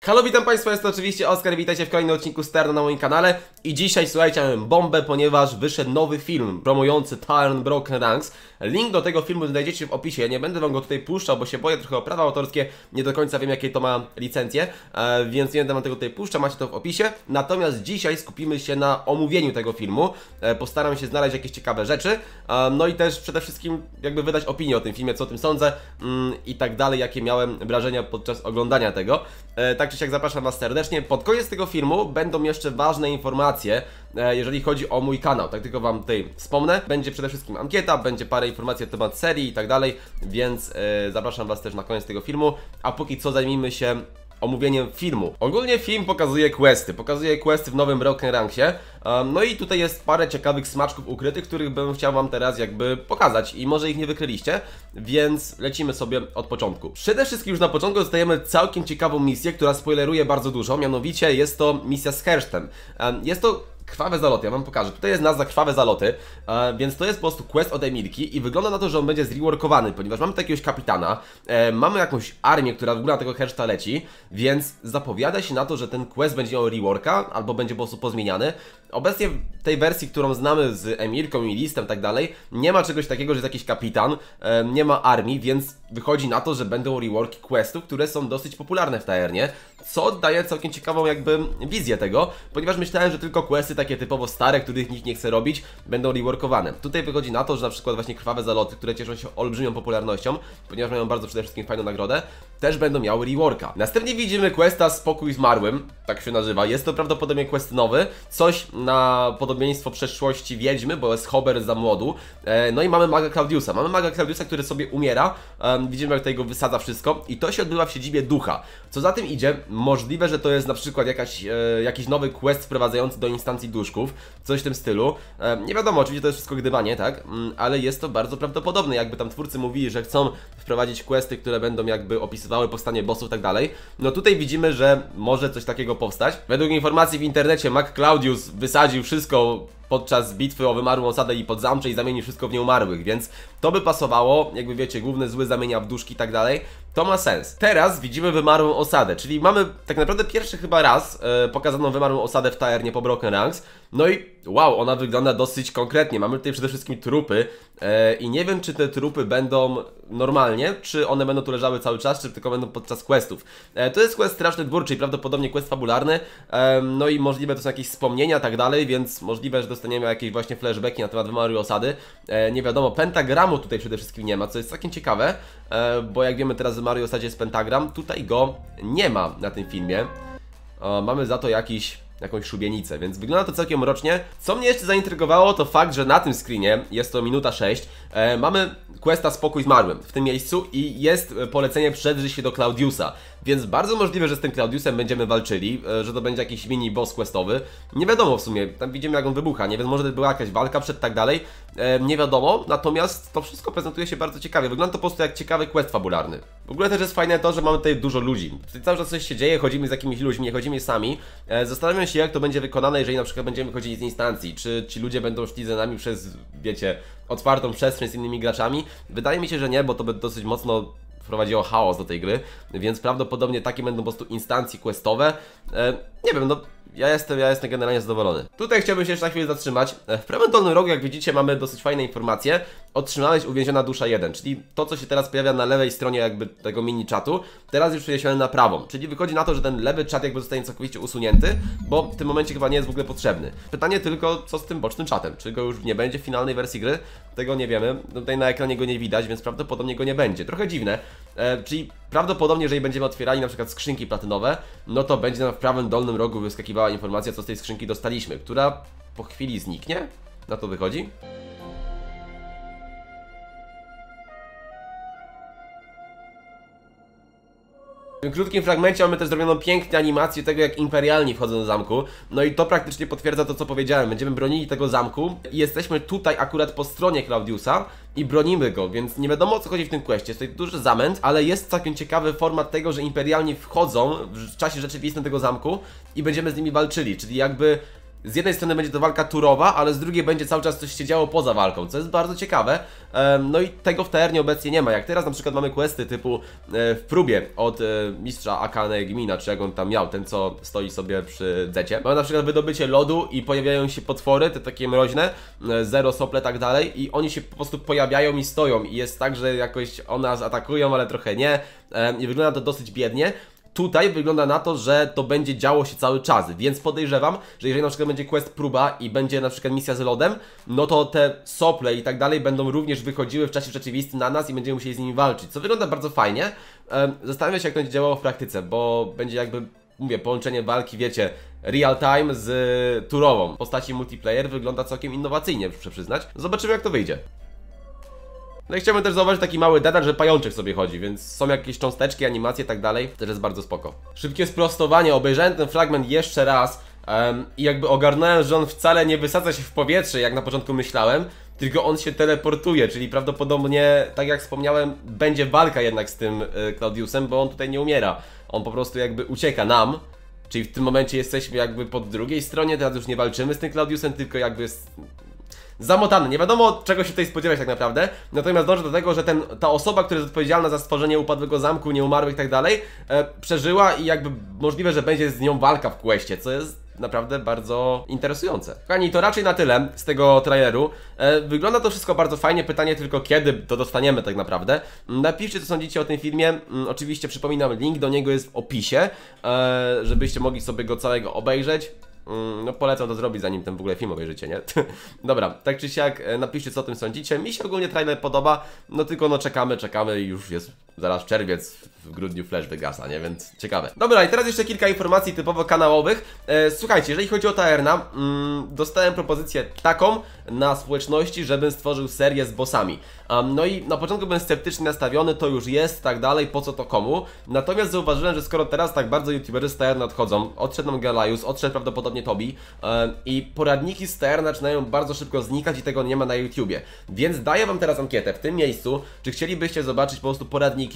Halo, witam Państwa, jest to oczywiście Oskar, witajcie w kolejnym odcinku Sterna na moim kanale. I dzisiaj, słuchajcie, mam bombę, ponieważ wyszedł nowy film promujący Tyrant Broken Ranks. Link do tego filmu znajdziecie w opisie, ja nie będę wam go tutaj puszczał, bo się boję trochę o prawa autorskie. Nie do końca wiem, jakie to ma licencje, więc nie będę wam tego tutaj puszczał, macie to w opisie. Natomiast dzisiaj skupimy się na omówieniu tego filmu. Postaram się znaleźć jakieś ciekawe rzeczy, no i też przede wszystkim jakby wydać opinię o tym filmie, co o tym sądzę i tak dalej, jakie miałem wrażenia podczas oglądania tego. Tak czy siak zapraszam was serdecznie. Pod koniec tego filmu będą jeszcze ważne informacje, jeżeli chodzi o mój kanał. Tak tylko wam tutaj wspomnę. Będzie przede wszystkim ankieta, będzie parę informacji na temat serii i tak dalej, więc zapraszam was też na koniec tego filmu. A póki co zajmijmy się omówieniem filmu. Ogólnie film pokazuje questy w nowym Broken Ranksie. No i tutaj jest parę ciekawych smaczków ukrytych, których bym chciał wam teraz jakby pokazać i może ich nie wykryliście, więc lecimy sobie od początku. Przede wszystkim już na początku dostajemy całkiem ciekawą misję, która spoileruje bardzo dużo, mianowicie jest to misja z Hersztem. Jest to Krwawe zaloty, ja wam pokażę. Tutaj jest nazwa Krwawe zaloty, więc to jest po prostu quest od Emilki i wygląda na to, że on będzie zreworkowany, ponieważ mamy jakiegoś kapitana, mamy jakąś armię, która w ogóle na tego Herszta leci, więc zapowiada się na to, że ten quest będzie miał reworka, albo będzie po prostu pozmieniany. Obecnie w tej wersji, którą znamy z Emilką i listem i tak dalej, nie ma czegoś takiego, że jest jakiś kapitan, nie ma armii, więc wychodzi na to, że będą reworki questów, które są dosyć popularne w Taernie, co daje całkiem ciekawą jakby wizję tego, ponieważ myślałem, że tylko questy takie typowo stare, których nikt nie chce robić, będą reworkowane. Tutaj wychodzi na to, że na przykład właśnie Krwawe zaloty, które cieszą się olbrzymią popularnością, ponieważ mają bardzo przede wszystkim fajną nagrodę, też będą miały reworka. Następnie widzimy questa Spokój Zmarłym, tak się nazywa. Jest to prawdopodobnie quest nowy, coś na podobieństwo przeszłości Wiedźmy, bo jest Hober za młodu. No i mamy Maga Claudiusa. Mamy Maga Claudiusa, który sobie umiera. Widzimy, jak tutaj go wysadza wszystko i to się odbywa w siedzibie ducha. Co za tym idzie, możliwe, że to jest na przykład jakiś nowy quest wprowadzający do instancji duszków, coś w tym stylu. Nie wiadomo, oczywiście to jest wszystko gdybanie, tak? Ale jest to bardzo prawdopodobne, jakby tam twórcy mówili, że chcą wprowadzić questy, które będą jakby opisywały powstanie bossów i tak dalej. No tutaj widzimy, że może coś takiego powstać. Według informacji w internecie Mag Claudius wysadził wszystko podczas bitwy o wymarłą osadę i Podzamcze i zamienił wszystko w nieumarłych, więc to by pasowało, jakby wiecie, główny zły zamienia w duszki i tak dalej. To ma sens. Teraz widzimy wymarłą osadę, czyli mamy tak naprawdę pierwszy chyba raz pokazaną wymarłą osadę w Taernie po Broken Ranks. No i wow, ona wygląda dosyć konkretnie. Mamy tutaj przede wszystkim trupy i nie wiem, czy te trupy będą normalnie, czy one będą tu leżały cały czas, czy tylko będą podczas questów. To jest quest Straszny Dwór, czyli prawdopodobnie quest fabularny, no i możliwe to są jakieś wspomnienia i tak dalej, więc możliwe, że dostaniemy jakieś właśnie flashbacki na temat wymarłej osady. Nie wiadomo, pentagramu tutaj przede wszystkim nie ma, co jest całkiem ciekawe, bo jak wiemy, teraz w wymarłej osadzie jest pentagram, tutaj go nie ma na tym filmie. Mamy za to jakąś szubienicę, więc wygląda to całkiem mrocznie. Co mnie jeszcze zaintrygowało, to fakt, że na tym screenie, jest to minuta 6, mamy questa Spokój Zmarłym w tym miejscu i jest polecenie przedrzyj się do Claudiusa, więc bardzo możliwe, że z tym Claudiusem będziemy walczyli, że to będzie jakiś mini boss questowy. Nie wiadomo w sumie, tam widzimy, jak on wybucha, nie wiem, może była jakaś walka przed tak dalej, nie wiadomo, natomiast to wszystko prezentuje się bardzo ciekawie, wygląda to po prostu jak ciekawy quest fabularny. W ogóle też jest fajne to, że mamy tutaj dużo ludzi, tutaj cały czas coś się dzieje, chodzimy z jakimiś ludźmi, nie chodzimy sami. Zastanawiam się, jak to będzie wykonane, jeżeli na przykład będziemy chodzić z instancji, czy ci ludzie będą szli za nami przez, wiecie, otwartą przestrzeń z innymi graczami. Wydaje mi się, że nie, bo to by dosyć mocno wprowadziło chaos do tej gry, więc prawdopodobnie takie będą po prostu instancje questowe. Nie wiem, no ja jestem generalnie zadowolony. Tutaj chciałbym się jeszcze na chwilę zatrzymać. W prawym dolnym rogu, jak widzicie, mamy dosyć fajne informacje. Otrzymałeś uwięziona dusza 1, czyli to, co się teraz pojawia na lewej stronie jakby tego mini czatu, teraz już przeniesione na prawą, czyli wychodzi na to, że ten lewy czat jakby zostanie całkowicie usunięty, bo w tym momencie chyba nie jest w ogóle potrzebny. Pytanie tylko, co z tym bocznym czatem? Czy go już nie będzie w finalnej wersji gry? Tego nie wiemy. Tutaj na ekranie go nie widać, więc prawdopodobnie go nie będzie. Trochę dziwne, czyli prawdopodobnie, jeżeli będziemy otwierali na przykład skrzynki platynowe, no to będzie nam w prawym dolnym rogu wyskakiwała informacja, co z tej skrzynki dostaliśmy, która po chwili zniknie. Na to wychodzi. W tym krótkim fragmencie mamy też zrobioną piękną animację tego, jak imperialni wchodzą do zamku. No i to praktycznie potwierdza to, co powiedziałem. Będziemy bronili tego zamku i jesteśmy tutaj akurat po stronie Claudiusa i bronimy go, więc nie wiadomo, o co chodzi w tym questie. Jest tutaj duży zamęt, ale jest całkiem ciekawy format tego, że imperialni wchodzą w czasie rzeczywistym tego zamku i będziemy z nimi walczyli, czyli jakby z jednej strony będzie to walka turowa, ale z drugiej będzie cały czas coś się działo poza walką, co jest bardzo ciekawe. No i tego w Taernie obecnie nie ma. Jak teraz na przykład mamy questy typu w próbie od mistrza Akane Gmina, czy jak on tam miał, ten co stoi sobie przy dzecie. Mamy na przykład wydobycie lodu i pojawiają się potwory, te takie mroźne, zero sople, tak dalej, i oni się po prostu pojawiają i stoją i jest tak, że jakoś one nas atakują, ale trochę nie. I wygląda to dosyć biednie. Tutaj wygląda na to, że to będzie działo się cały czas, więc podejrzewam, że jeżeli na przykład będzie quest próba i będzie na przykład misja z lodem, no to te sople i tak dalej będą również wychodziły w czasie rzeczywistym na nas i będziemy musieli z nimi walczyć, co wygląda bardzo fajnie. Zastanawiam się, jak to będzie działało w praktyce, bo będzie jakby, mówię, połączenie walki, wiecie, real time z turową. W postaci multiplayer wygląda całkiem innowacyjnie, muszę przyznać. Zobaczymy, jak to wyjdzie. No i chciałbym też zauważyć taki mały detal, że pajączek sobie chodzi, więc są jakieś cząsteczki, animacje i tak dalej. Też jest bardzo spoko. Szybkie sprostowanie, obejrzałem ten fragment jeszcze raz i jakby ogarnąłem, że on wcale nie wysadza się w powietrze, jak na początku myślałem, tylko on się teleportuje, czyli prawdopodobnie, tak jak wspomniałem, będzie walka jednak z tym Claudiusem, bo on tutaj nie umiera. On po prostu jakby ucieka nam, czyli w tym momencie jesteśmy jakby po drugiej stronie, teraz już nie walczymy z tym Claudiusem, tylko jakby zamotany. Nie wiadomo, czego się tutaj spodziewać tak naprawdę. Natomiast dążę do tego, że ta osoba, która jest odpowiedzialna za stworzenie upadłego zamku, nieumarłych i tak dalej, przeżyła i jakby możliwe, że będzie z nią walka w questie, co jest naprawdę bardzo interesujące. Kochani, to raczej na tyle z tego traileru. Wygląda to wszystko bardzo fajnie, pytanie tylko kiedy to dostaniemy tak naprawdę. Napiszcie, co sądzicie o tym filmie. Oczywiście przypominam, link do niego jest w opisie, żebyście mogli sobie go całego obejrzeć. No polecam to zrobić, zanim ten w ogóle film obejrzycie, nie? Dobra, tak czy siak napiszcie, co o tym sądzicie. Mi się ogólnie trailer podoba, no tylko no czekamy i już jest zaraz czerwiec, w grudniu Flash wygasa, nie? Więc ciekawe. Dobra, i teraz jeszcze kilka informacji typowo kanałowych. Słuchajcie, jeżeli chodzi o Taerna, dostałem propozycję taką na społeczności, żebym stworzył serię z bossami. No i na początku byłem sceptycznie nastawiony, to już jest, tak dalej, po co to komu. Natomiast zauważyłem, że skoro teraz tak bardzo youtuberzy z Taerna odchodzą, odszedł nam Galaius, odszedł prawdopodobnie Tobi i poradniki z Taerna zaczynają bardzo szybko znikać i tego nie ma na YouTubie. Więc daję wam teraz ankietę w tym miejscu, czy chcielibyście zobaczyć po prostu poradniki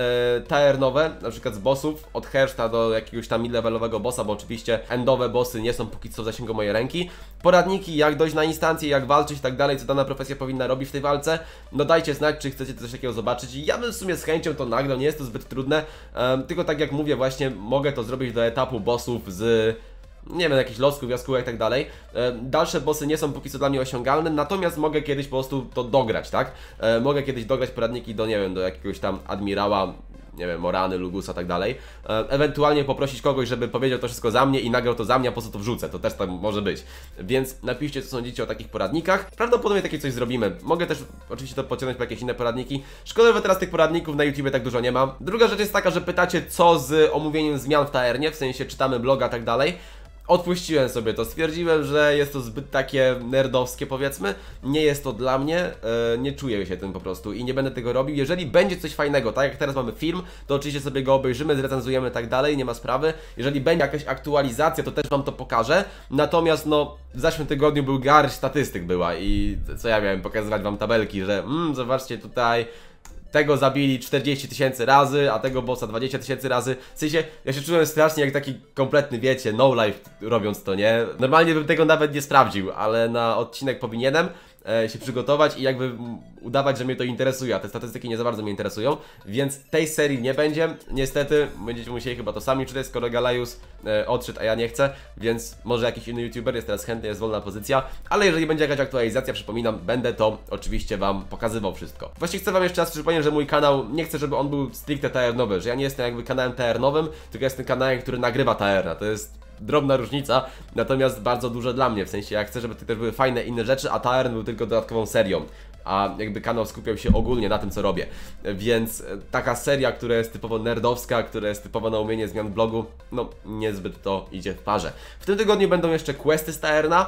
Taernowe, na przykład z bossów, od Herszta do jakiegoś tam mid-levelowego bossa, bo oczywiście endowe bossy nie są póki co w zasięgu mojej ręki. Poradniki, jak dojść na instancję, jak walczyć i tak dalej, co dana profesja powinna robić w tej walce. No dajcie znać, czy chcecie coś takiego zobaczyć. Ja bym w sumie z chęcią to nagrał, nie jest to zbyt trudne, tylko tak jak mówię właśnie, mogę to zrobić do etapu bossów z, nie wiem, jakichś losków, jaskółek i tak dalej. Dalsze bossy nie są póki co dla mnie osiągalne, natomiast mogę kiedyś po prostu to dograć, tak? Mogę kiedyś dograć poradniki do, nie wiem, do jakiegoś tam admirała, nie wiem, Morany, Lugusa, tak dalej. Ewentualnie poprosić kogoś, żeby powiedział to wszystko za mnie i nagrał to za mnie, a po co to wrzucę, to też tak może być. Więc napiszcie, co sądzicie o takich poradnikach. Prawdopodobnie takie coś zrobimy. Mogę też oczywiście to podciągnąć po jakieś inne poradniki. Szkoda, że teraz tych poradników na YouTubie tak dużo nie ma. Druga rzecz jest taka, że pytacie, co z omówieniem zmian w Taernie, w sensie czytamy bloga, tak dalej. Odpuściłem sobie to, stwierdziłem, że jest to zbyt takie nerdowskie, powiedzmy. Nie jest to dla mnie, nie czuję się tym po prostu i nie będę tego robił. Jeżeli będzie coś fajnego, tak jak teraz mamy film, to oczywiście sobie go obejrzymy, zrecenzujemy i tak dalej, nie ma sprawy. Jeżeli będzie jakaś aktualizacja, to też wam to pokażę. Natomiast no, w zeszłym tygodniu był garść statystyk była i co ja miałem pokazywać wam tabelki, że zobaczcie tutaj, tego zabili 40 000 razy, a tego bossa 20 000 razy. W sensie, ja się czułem strasznie jak taki kompletny, wiecie, no life robiąc to, nie? Normalnie bym tego nawet nie sprawdził, ale na odcinek powinienem się przygotować i jakby udawać, że mnie to interesuje, a te statystyki nie za bardzo mnie interesują, więc tej serii nie będzie, niestety. Będziecie musieli chyba to sami czytać, skoro Galaius odszedł, a ja nie chcę, więc może jakiś inny youtuber jest teraz chętny, jest wolna pozycja, ale jeżeli będzie jakaś aktualizacja, przypominam, będę to oczywiście wam pokazywał wszystko. Właśnie chcę wam jeszcze raz przypomnieć, że mój kanał, nie chcę, żeby on był stricte taernowy, że ja nie jestem jakby kanałem taernowym, tylko jestem kanałem, który nagrywa taerna, to jest drobna różnica, natomiast bardzo duża dla mnie, w sensie ja chcę, żeby to też były fajne inne rzeczy, a Taern był tylko dodatkową serią, a jakby kanał skupiał się ogólnie na tym, co robię, więc taka seria, która jest typowo nerdowska, która jest typowo na umienie zmian blogu, no niezbyt to idzie w parze. W tym tygodniu będą jeszcze questy z Taerna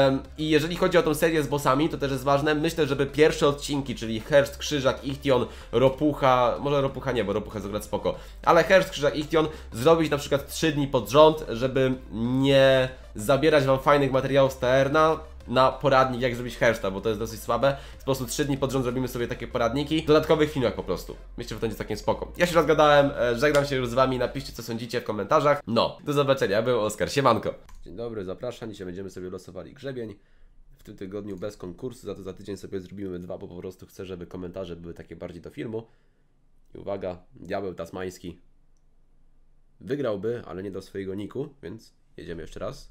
i jeżeli chodzi o tą serię z bossami, to też jest ważne, myślę, żeby pierwsze odcinki, czyli Herszt, Krzyżak, Ichtion, Ropucha, może Ropucha nie, bo Ropucha jest akurat spoko, ale Herszt, Krzyżak, Ichtion zrobić na przykład 3 dni pod rząd, żeby nie zabierać wam fajnych materiałów z Taerna, na poradnik, jak zrobić hairstyle, bo to jest dosyć słabe. Po prostu 3 dni pod rząd zrobimy sobie takie poradniki w dodatkowych filmach po prostu. Myślę, że to będzie całkiem spoko. Ja się rozgadałem, żegnam się już z wami, napiszcie co sądzicie w komentarzach. No, do zobaczenia, ja byłem Oskar, siemanko. Dzień dobry, zapraszam, dzisiaj będziemy sobie losowali grzebień. W tym tygodniu bez konkursu, za to za tydzień sobie zrobimy 2, bo po prostu chcę, żeby komentarze były takie bardziej do filmu. I uwaga, diabeł tasmański wygrałby, ale nie do swojego niku, więc jedziemy jeszcze raz.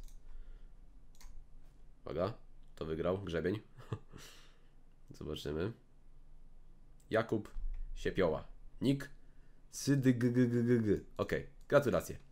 Uwaga, to wygrał grzebień. Zobaczymy. Jakub Siepioła. Nick Sydygggg. Okej, gratulacje.